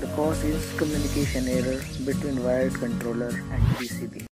The cause is communication error between wired controller and PCB.